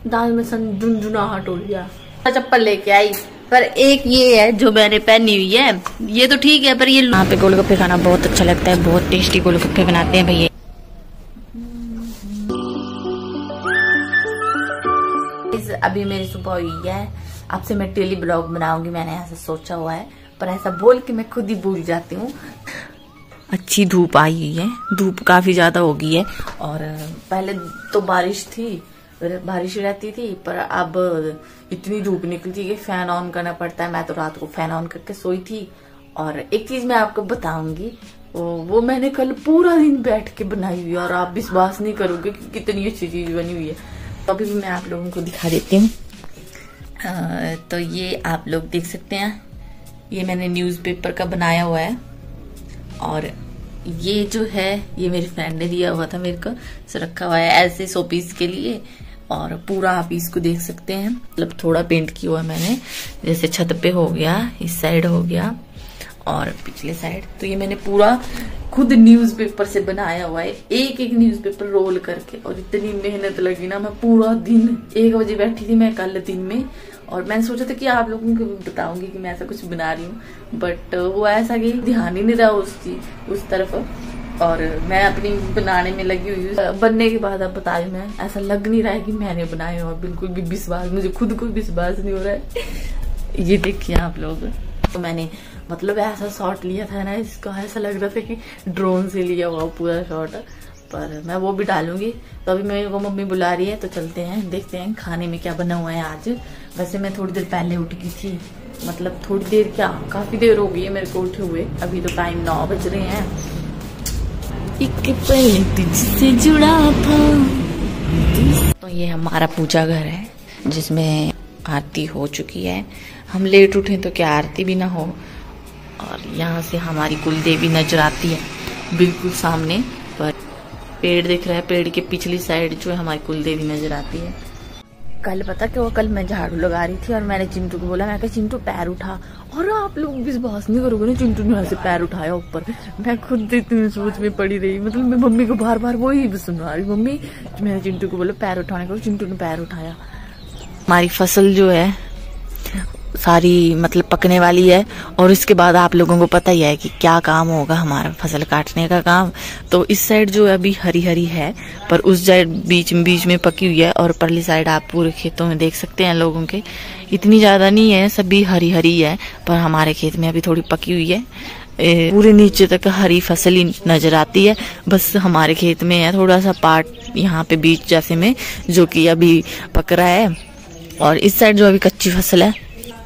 दाल में झुनझुनाहट हो गया। चप्पल लेके आई, पर एक ये है जो मैंने पहनी हुई है, ये तो ठीक है, पर ये यहाँ पे गोलगप्पे खाना बहुत अच्छा लगता है, बहुत टेस्टी गोलगप्पे बनाते हैं भैया। अभी मेरी सुबह हुई है, आपसे मैं डेली ब्लॉग बनाऊंगी, मैंने ऐसा सोचा हुआ है, पर ऐसा बोल के मैं खुद ही भूल जाती हूँ। अच्छी धूप आई हुई है, धूप काफी ज्यादा हो गई है, और पहले तो बारिश थी, बारिश रहती थी, पर अब इतनी धूप निकली थी कि फैन ऑन करना पड़ता है। मैं तो रात को फैन ऑन करके सोई थी। और एक चीज मैं आपको बताऊंगी, वो मैंने कल पूरा दिन बैठ के बनाई हुई है, और आप विश्वास नहीं करोगे कि कितनी अच्छी चीज बनी हुई है। तो अभी भी मैं आप लोगों को दिखा देती हूँ। तो ये आप लोग देख सकते हैं, ये मैंने न्यूज़पेपर का बनाया हुआ है, और ये जो है ये मेरी फ्रेंड ने दिया हुआ था मेरे को, इसे रखा हुआ है ऐसे शो पीस के लिए। और पूरा आप इसको देख सकते हैं, मतलब थोड़ा पेंट किया हुआ है मैंने, जैसे छत पे हो गया, इस साइड हो गया और पिछले साइड। तो ये मैंने पूरा खुद न्यूज़पेपर से बनाया हुआ है, एक एक न्यूज़पेपर रोल करके, और इतनी मेहनत लगी ना। मैं पूरा दिन 1 बजे बैठी थी मैं कल दिन में, और मैंने सोचा था कि आप लोगों को बताऊंगी कि मैं ऐसा कुछ बना रही हूँ, बट वो ऐसा कि ध्यान ही नहीं रहा उस तरफ, और मैं अपनी बनाने में लगी हुई हूँ। बनने के बाद अब बता रही मैं, ऐसा लग नहीं रहा है कि मैंने बनाए, और बिल्कुल भी विश्वास, मुझे खुद को विश्वास नहीं हो रहा है। ये देखिए आप लोग, तो मैंने मतलब ऐसा शॉट लिया था ना, इसका ऐसा लग रहा था कि ड्रोन से लिया हुआ पूरा शॉट, पर मैं वो भी डालूंगी। तो अभी मेरे को मम्मी बुला रही है, तो चलते हैं देखते हैं खाने में क्या बना हुआ है आज। वैसे मैं थोड़ी देर पहले उठ गई थी, मतलब थोड़ी देर क्या, काफी देर हो गई है मेरे को उठे हुए, अभी तो टाइम 9 बज रहे हैं। एक पल तुझसे जुड़ा था। तो ये हमारा पूजा घर है, जिसमें आरती हो चुकी है। हम लेट उठे तो क्या आरती भी ना हो। और यहाँ से हमारी कुल देवी नजर आती है बिल्कुल सामने, पर पेड़ दिख रहा है, पेड़ के पिछली साइड जो है हमारी कुल देवी नजर आती है। कल पता क्या हुआ, कल मैं झाड़ू लगा रही थी और मैंने चिंटू को बोला, मैं कहा चिंटू पैर उठा, और आप लोग विश्वास नहीं करोगे ना, चिंटू ने ऐसे पैर उठाया ऊपर। मैं खुद इतनी सोच में पड़ी रही, मतलब मैं मम्मी को बार बार वही सुनवा रही, मम्मी मैंने चिंटू को बोला पैर उठाने को, चिंटू ने पैर उठाया। हमारी फसल जो है सारी मतलब पकने वाली है, और इसके बाद आप लोगों को पता ही है कि क्या काम होगा हमारा, फसल काटने का काम। तो इस साइड जो है अभी हरी हरी है, पर उस साइड बीच में पकी हुई है, और परली साइड आप पूरे खेतों में देख सकते हैं लोगों के, इतनी ज्यादा नहीं है, सभी हरी हरी है, पर हमारे खेत में अभी थोड़ी पकी हुई है। पूरे नीचे तक हरी फसल ही नजर आती है, बस हमारे खेत में है थोड़ा सा पार्ट यहाँ पे बीच जैसे में, जो कि अभी पक रहा है। और इस साइड जो अभी कच्ची फसल है,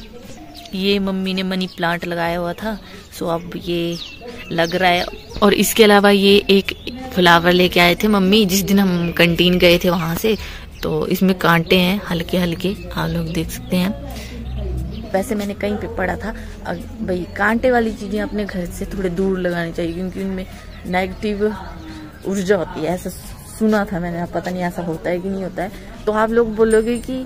ये मम्मी ने मनी प्लांट लगाया हुआ था, सो अब ये लग रहा है। और इसके अलावा ये एक फ्लावर लेके आए थे मम्मी जिस दिन हम कैंटीन गए थे वहां से, तो इसमें कांटे हैं हल्के हल्के, आप लोग देख सकते हैं। वैसे मैंने कहीं पे पढ़ा था भाई, कांटे वाली चीजें अपने घर से थोड़े दूर लगानी चाहिए, क्योंकि उनमें नेगेटिव ऊर्जा होती है, ऐसा सुना था मैंने, पता नहीं ऐसा होता है कि नहीं होता है। तो आप लोग बोलोगे कि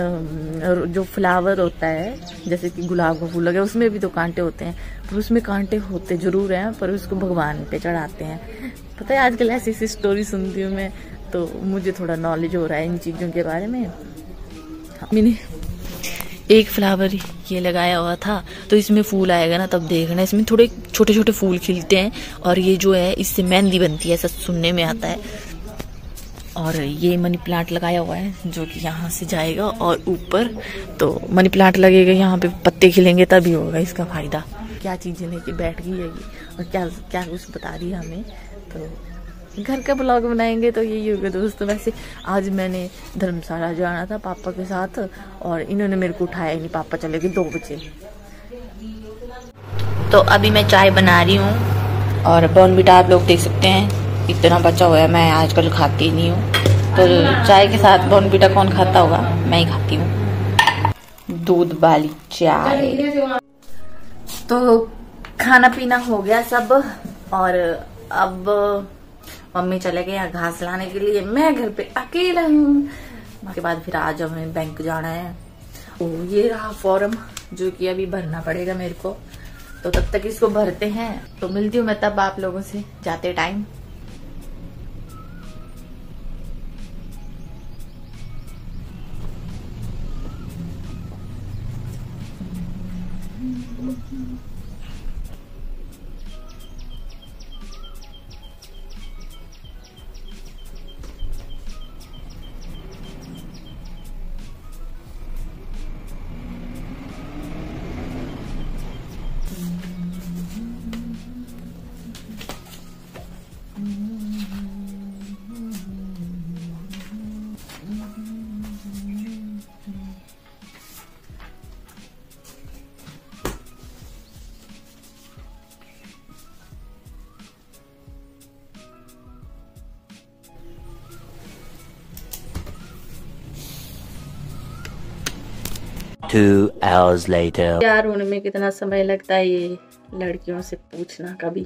जो फ्लावर होता है, जैसे कि गुलाब का फूल लगा, उसमें भी तो कांटे होते हैं, पर उसमें कांटे होते जरूर हैं, पर उसको भगवान पे चढ़ाते हैं। पता है आजकल ऐसी ऐसी स्टोरी सुनती हूँ मैं, तो मुझे थोड़ा नॉलेज हो रहा है इन चीजों के बारे में। मैंने एक फ्लावर ये लगाया हुआ था, तो इसमें फूल आएगा ना तब देखना, इसमें थोड़े छोटे छोटे फूल खिलते हैं, और ये जो है इससे मेहंदी बनती है, ऐसा सुनने में आता है। और ये मनी प्लांट लगाया हुआ है जो कि यहाँ से जाएगा और ऊपर, तो मनी प्लांट लगेगा, यहाँ पे पत्ते खिलेंगे तभी होगा इसका फायदा। क्या चीजें लेके बैठ गई है ये, और क्या क्या कुछ बता रही है हमें। तो घर का ब्लॉग बनाएंगे तो यही होगा दोस्तों। वैसे आज मैंने धर्मशाला जाना था पापा के साथ, और इन्होंने मेरे को उठाया ही नहीं, पापा चले गए 2 बजे। तो अभी मैं चाय बना रही हूँ, और बॉर्नविटा आप लोग देख सकते हैं इतना बचा हुआ है, मैं आजकल खाती ही नहीं हूँ, तो चाय के साथ बॉर्नविटा कौन खाता होगा, मैं ही खाती हूँ, दूध वाली चाय। तो खाना पीना हो गया सब, और अब मम्मी चले गए यहाँ घास लाने के लिए, मैं घर पे अकेला हूँ। उसके बाद फिर आज हमें बैंक जाना है। ये रहा फॉर्म जो कि अभी भरना पड़ेगा मेरे को, तो तब तक इसको भरते हैं, तो मिलती हूँ मैं तब आप लोगों से जाते टाइम। 2 hours later. तैयार होने में कितना समय लगता है ये लड़कियों से पूछना कभी।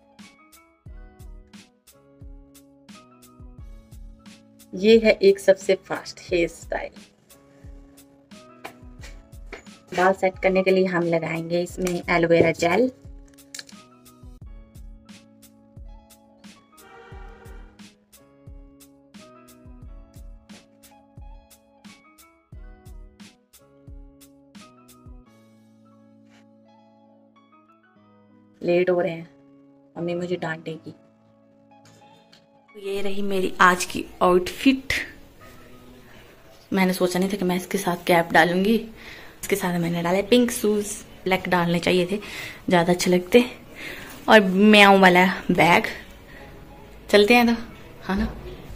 ये है एक सबसे फास्ट हेयर स्टाइल। बाल सेट करने के लिए हम लगाएंगे इसमें एलोवेरा जेल। लेट हो रहे हैं, मम्मी मुझे डांटेगी। ये रही मेरी आज की आउटफिट। मैंने सोचा नहीं था कि मैं इसके साथ कैप डालूंगी। इसके साथ मैंने डाले पिंक शूज, ब्लैक डालने चाहिए थे, ज्यादा अच्छे लगते। और म्याऊ वाला बैग। चलते हैं तो, हाँ ना।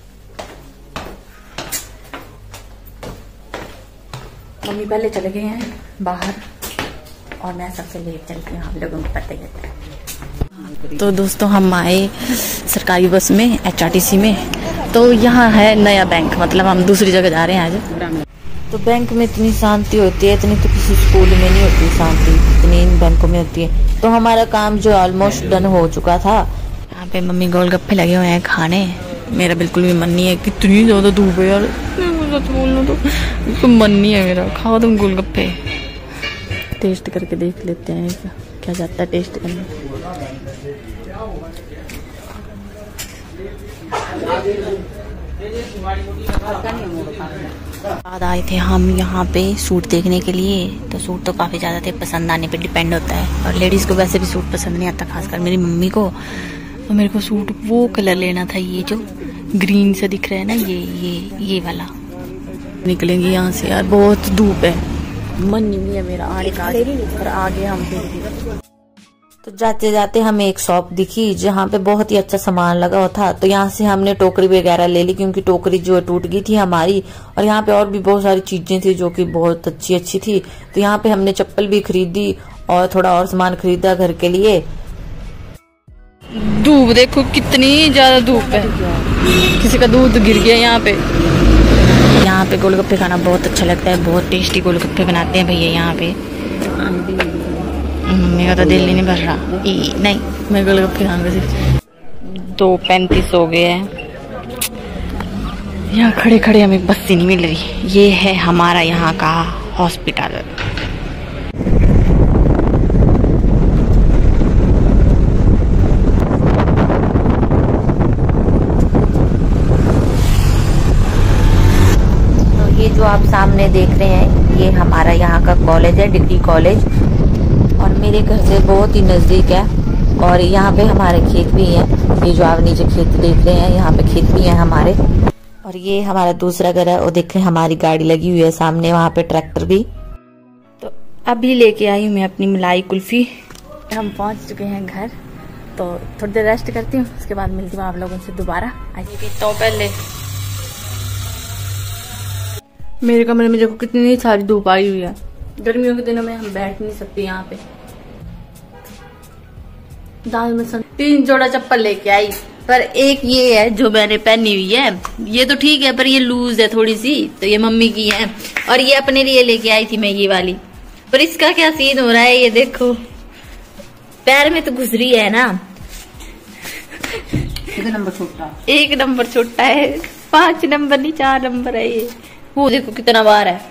मम्मी पहले चले गए हैं बाहर और मैं सबसे लेट चलती हूँ, आप लोगों को पता ही है। तो दोस्तों हम आए सरकारी बस में HRTC में। तो यहाँ है नया बैंक, मतलब हम दूसरी जगह जा रहे हैं आज। तो बैंक में इतनी शांति होती है, इतनी तो किसी स्कूल में नहीं होती शांति, इतनी इन बैंकों में होती है। तो हमारा काम जो ऑलमोस्ट डन हो चुका था। यहाँ पे मम्मी गोलगप्पे लगे हुए हैं खाने। मेरा बिल्कुल भी मन नहीं है, कितनी ज्यादा धूप है यार, सच बोलूं तो बिल्कुल मन नहीं है मेरा। खाओ तुम गोलगप्पे, टेस्ट करके देख लेते हैं क्या जाता है टेस्ट करने। बाद आए थे हम यहाँ पे सूट देखने के लिए। तो सूट तो काफ़ी ज़्यादा थे, पसंद आने पे डिपेंड होता है। और लेडीज़ को वैसे भी सूट पसंद नहीं आता, खासकर मेरी मम्मी को। तो मेरे को सूट वो कलर लेना था, ये जो ग्रीन सा दिख रहा है ना, ये वाला। निकलेंगे यहाँ से यार, बहुत धूप है, मन नहीं है मेरा आने का। और आगे हम फिर तो जाते जाते हमें एक शॉप दिखी जहाँ पे बहुत ही अच्छा सामान लगा हुआ था। तो यहाँ से हमने टोकरी वगैरह ले ली, क्योंकि टोकरी जो है टूट गई थी हमारी। और यहाँ पे और भी बहुत सारी चीजें थी जो कि बहुत अच्छी थी। तो यहाँ पे हमने चप्पल भी खरीदी और थोड़ा और सामान खरीदा घर के लिए। धूप देखो कितनी ज्यादा धूप है, किसी का दूध गिर गया यहाँ पे। यहाँ पे गोलगप्पे खाना बहुत अच्छा लगता है, बहुत टेस्टी गोलगप्पे बनाते हैं भैया यहाँ पे। मेरा तो दिल नहीं भर रहा, नहीं मैं गोलगप्पे खाऊंगा सिर्फ। 2:35 हो गए हैं, यहाँ खड़े खड़े हमें बस ही नहीं मिल रही। ये है हमारा यहाँ का हॉस्पिटल। तो ये जो आप सामने देख रहे हैं, ये हमारा यहाँ का कॉलेज है, डिग्री कॉलेज। और मेरे घर से बहुत ही नजदीक है। और यहाँ पे हमारे खेत भी हैं, ये जो आप नीचे खेत देख रहे हैं, यहाँ पे खेत भी हैं हमारे। और ये हमारा दूसरा घर है, और देखें हमारी गाड़ी लगी हुई है सामने, वहाँ पे ट्रैक्टर भी। तो अभी लेके आई हूँ मैं अपनी मलाई कुल्फी। हम पहुँच चुके हैं घर, तो थोड़ी देर रेस्ट करती हूँ, उसके बाद मिलती हूँ आप लोगों से दोबारा। तो पहले मेरे कमरे में देखो कितनी सारी धूप आई हुई है। गर्मियों के दिनों में हम बैठ नहीं सकते यहाँ पे। दाल में 3 जोड़ा चप्पल लेके आई, पर एक ये है जो मैंने पहनी हुई है, ये तो ठीक है, पर ये लूज है थोड़ी सी, तो ये मम्मी की है। और ये अपने लिए लेके आई थी मैं ये वाली, पर इसका क्या सीन हो रहा है ये देखो, पैर में तो घुस रही है ना। 1 नंबर छोटा है, 5 नंबर नहीं 4 नंबर है ये। वो देखो कितना बार है।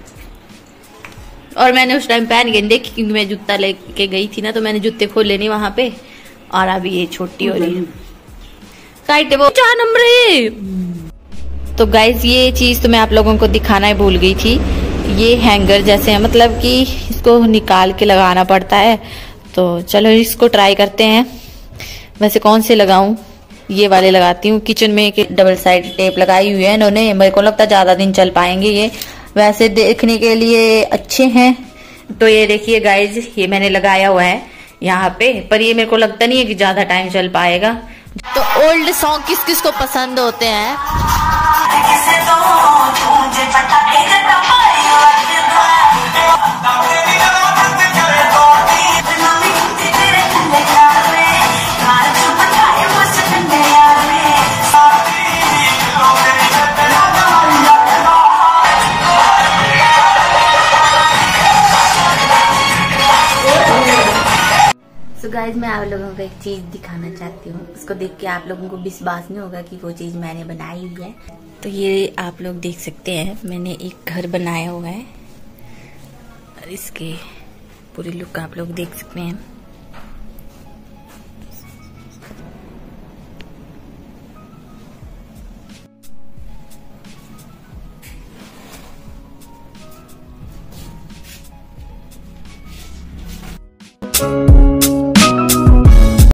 और मैंने उस टाइम पहन के देखी, क्योंकि मैं जूता लेके गई थी ना, तो मैंने जूते खोले नहीं वहां पे। और अभी ये छोटी हो रही है, काइट वो 4 नंबर है। तो गाइज ये चीज तो मैं आप लोगों को दिखाना ही भूल गई थी। ये हैंगर जैसे है, मतलब कि इसको निकाल के लगाना पड़ता है। तो चलो इसको ट्राई करते हैं। वैसे कौन से लगाऊं, ये वाले लगाती हूँ। किचन में एक डबल साइड टेप लगाई हुई है इन्होंने, मेरे को लगता है ज्यादा दिन चल पाएंगे ये। वैसे देखने के लिए अच्छे हैं। तो ये देखिए गाइज, ये मैंने लगाया हुआ है यहाँ पे, पर ये मेरे को लगता नहीं है कि ज्यादा टाइम चल पाएगा। तो ओल्ड सॉन्ग किस किस को पसंद होते हैं? गाइज मैं आप लोगों को एक चीज दिखाना चाहती हूँ। उसको देख के आप लोगों को विश्वास नहीं होगा कि वो चीज मैंने बनाई हुई है। तो ये आप लोग देख सकते हैं, मैंने एक घर बनाया हुआ है और इसके पूरी लुक आप लोग देख सकते हैं।